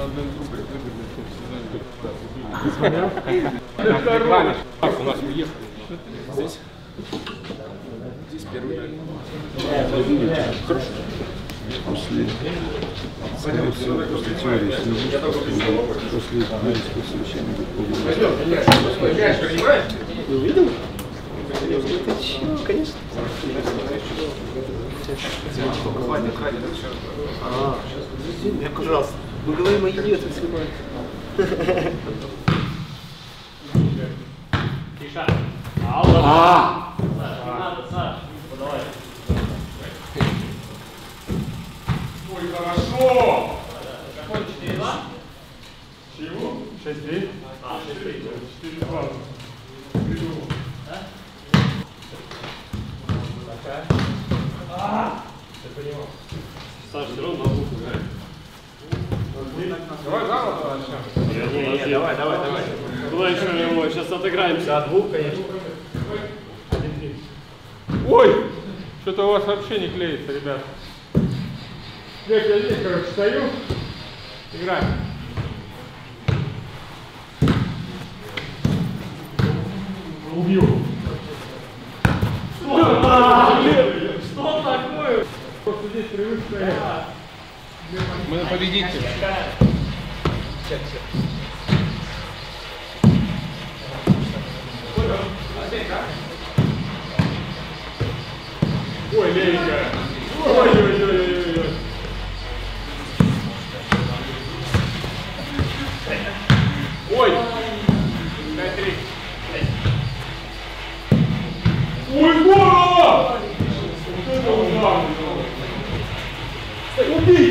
У нас уехали. Здесь первый. Хорошо. После теории после юридического совещания Ты увидел? Это чего, конечно. Я пожалуйста. Мы говорим о идиоте снимать. Тише. Алла. Не надо, Саш. Подавай. Ой, хорошо! Какой 4-2? Чего? 6-3? А, 6-3. 4-2. Придумал. Да? Такая. Ты понимал? Саш, все равно на букву играй. Давай заново начнем. Не, давай. Куда еще его? Сейчас отыграемся. До двух, конечно. 1-3. Ой! Что-то у вас вообще не клеится, ребят. Я здесь, короче, стою. Играем. Убью. Что такое? Просто здесь привык стоять. Мы победители. Ой, Ленька. Ой-ой-ой-ой-ой. Ой. 5-3. Ой, здорово! Вот это удар! Убей!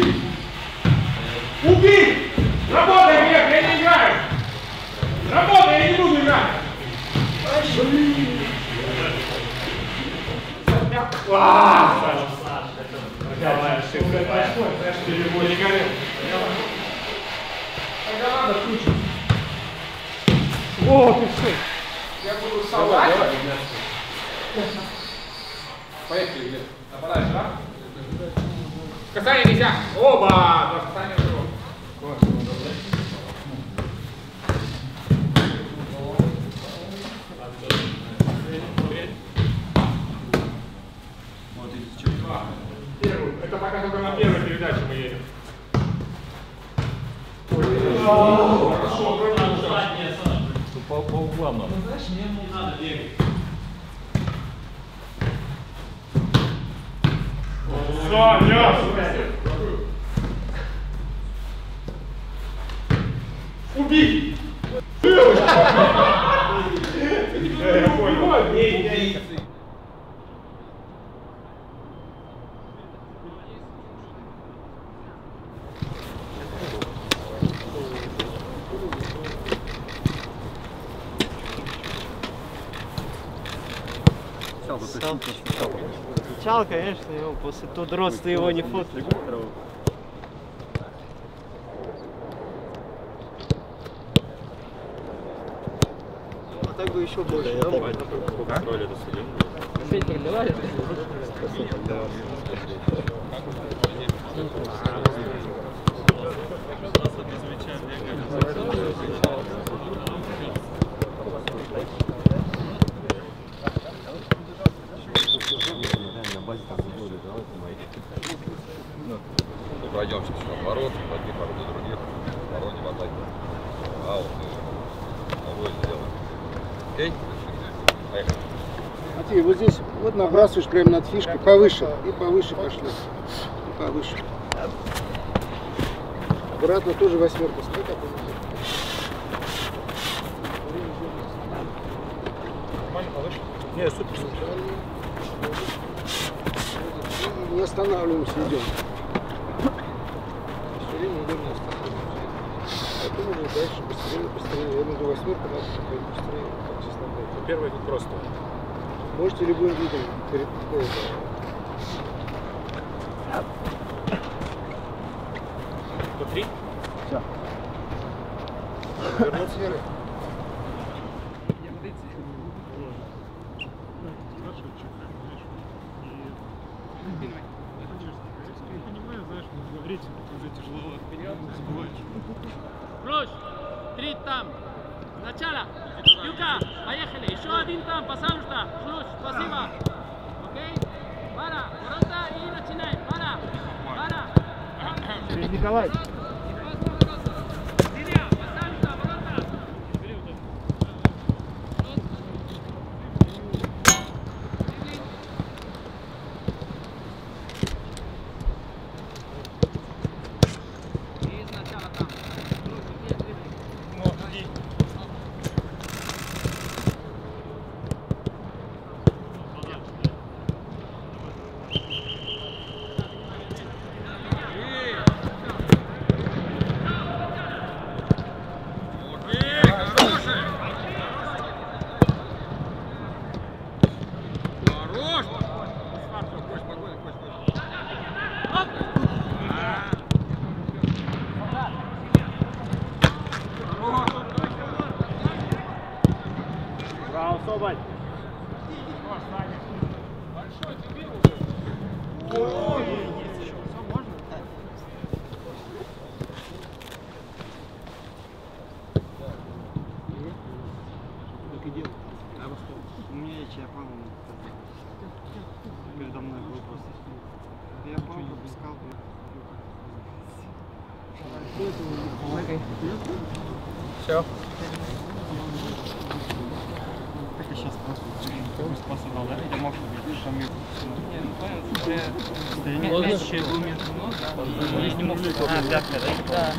Убей! Работай, Глеб, я не играю! Работай, я не буду играть! Саш, давай, ошибка. Телефон не горел. Тогда надо включить. О, ты что? Я буду совать. Поехали, Глеб. Нападаешь, да? Касание нельзя. Оба! Два касания в живот. Это пока только на первой передаче мы едем. Хорошо, Задняя, Саш. По углам надо. Знаешь, мне не надо бегать. Саня! Убей! Я понял. Бей. Кричал, конечно, его после тут роста его не фоткали. А так бы еще больше, да? Опять проливали? Пройдемся все ворот, одних ворот до других, ворот не в атаке. А вот ногой сделаем. Окей? Поехали. Смотри, вот здесь вот набрасываешь прямо над фишкой, повыше, и повыше пошли, и повыше. Аккуратно тоже восьмерку ставь, как он. Нормально повыше? Не, супер. Не останавливаемся, идем. Все время идем, не останавливаемся. Потом уже дальше быстрее. Я думаю, восьмерку надо быстрее, как честно говоря. Первый тут просто. Можете любым видом перед поездом. По 3? Все. Вернуться, Яры. Я понимаю, знаешь, говорить уже тяжело. Ключ. 3 там. Начало. Юка, поехали. Еще один там, пожалуйста. Ключ, спасибо. Окей? Пара, ворота и начинаем. Пара. Николай. Браво, Соболь. У меня есть Чапан. Передо мной был просто. Я пал, пропускал. Все. Так я сейчас просто спасал, да? Я мог победить, что мне... Не, ну понял, что еще аргумент много. Я не мог... А, пятка, да?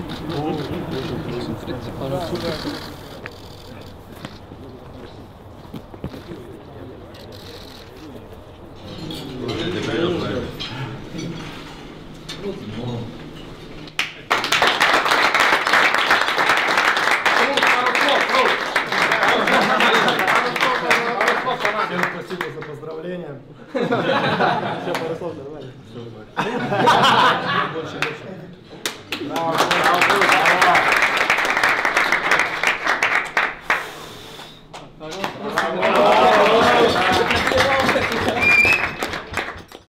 Всем спасибо за поздравления. Все, пару слов, нормально. Больше. Браво.